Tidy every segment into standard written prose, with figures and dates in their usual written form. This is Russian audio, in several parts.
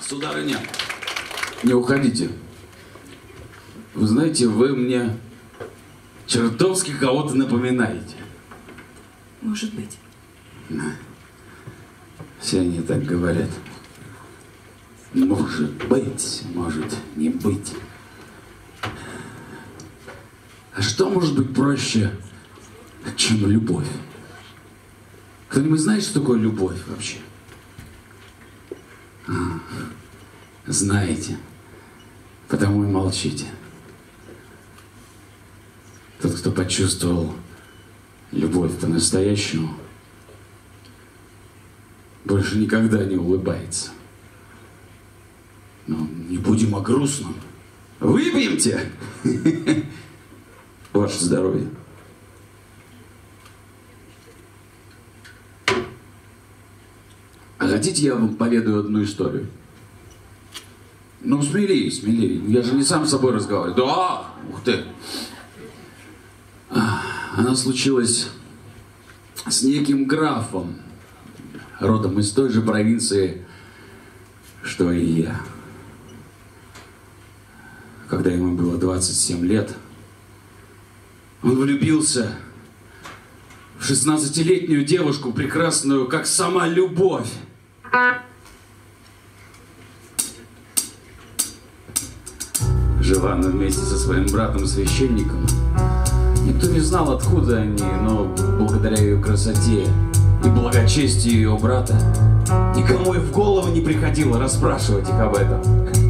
Сударыня, не уходите. Вы знаете, вы мне чертовски кого-то напоминаете. Может быть. Все они так говорят. Может быть, может не быть. А что может быть проще, чем любовь? Кто-нибудь знает, что такое любовь вообще? Знаете, потому и молчите. Тот, кто почувствовал любовь по-настоящему, больше никогда не улыбается. Но не будем о грустном. Выпьемте! Ваше здоровье. А хотите, я вам поведаю одну историю? Ну, смелее, смелее. Я же не сам с собой разговариваю. Да, ух ты. Она случилась с неким графом, родом из той же провинции, что и я. Когда ему было 27 лет, он влюбился в 16-летнюю девушку, прекрасную, как сама любовь. Жила она вместе со своим братом-священником. Никто не знал, откуда они, но благодаря ее красоте и благочестию ее брата никому и в голову не приходило расспрашивать их об этом.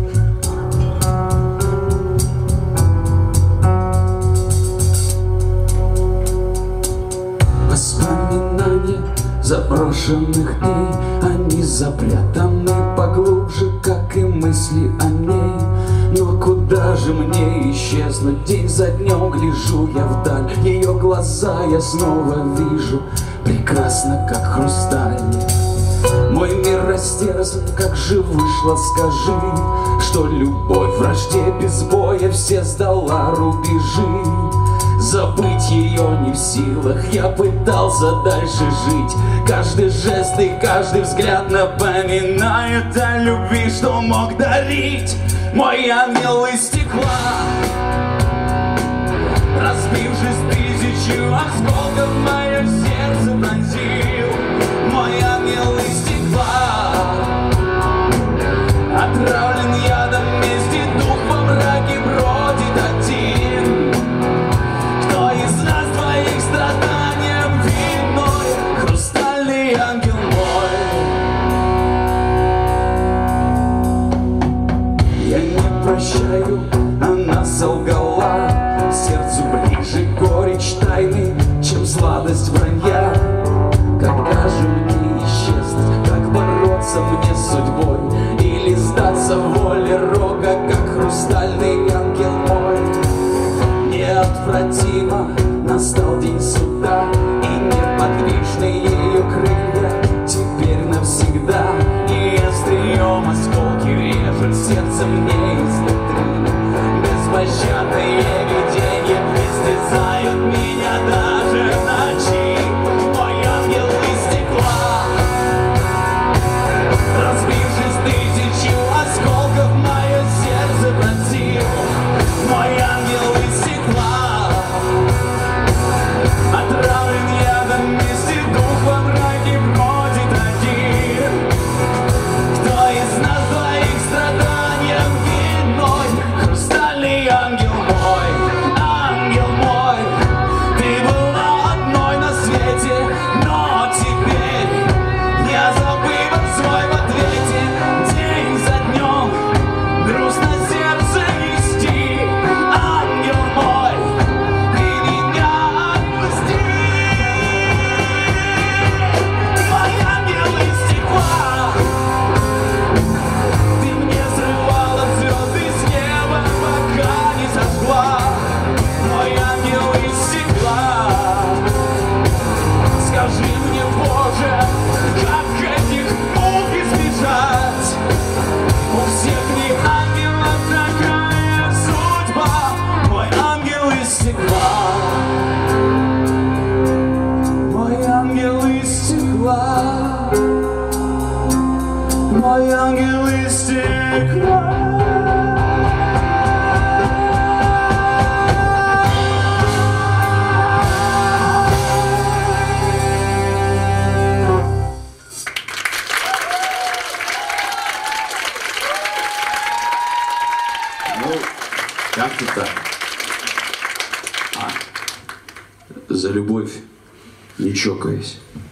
Воспоминания заброшенных дней, они запрятаны поглубже, как и мысли о ней. Но куда же мне исчезнуть? День за днем гляжу я вдаль, ее глаза я снова вижу, прекрасно, как хрусталь. Мой мир растерзан, как же вышло, скажи, что любовь в вражде без боя все сдала рубежи. Забыть ее не в силах, я пытался дальше жить. Каждый жест и каждый взгляд напоминает о любви, что мог дарить мой ангел из стекла. Разбившись тысячу осколков, мое сердце пронзил мой ангел из стекла. Отравлен ядом мести, дух во мраке бродит один. Кто из нас твоих страданиям виной? Хрустальный ангел мой. Я не прощаю, она солгала. Сердцу ближе горечь тайны, чем сладость вранья. Когда же мне исчезнуть, как бороться мне с судьбой? Или сдаться воле рога, как хрустальный ангел мой? Неотвратимо настал день суда, и неподвижны ее крылья теперь навсегда. И острием осколки режет сердце мне изнутри. Беспощадные видения истязают меня даже в ночи. Мой ангел из стекла, разбившись тысячу осколков, мое сердце пронзил. Мой ангел из стекла, отравлен ядом мести, дух во мраке бродит один. Кто из нас двоих страданиям виной? Хрустальный ангел мой. Ну, как-то так. За любовь не чокаясь.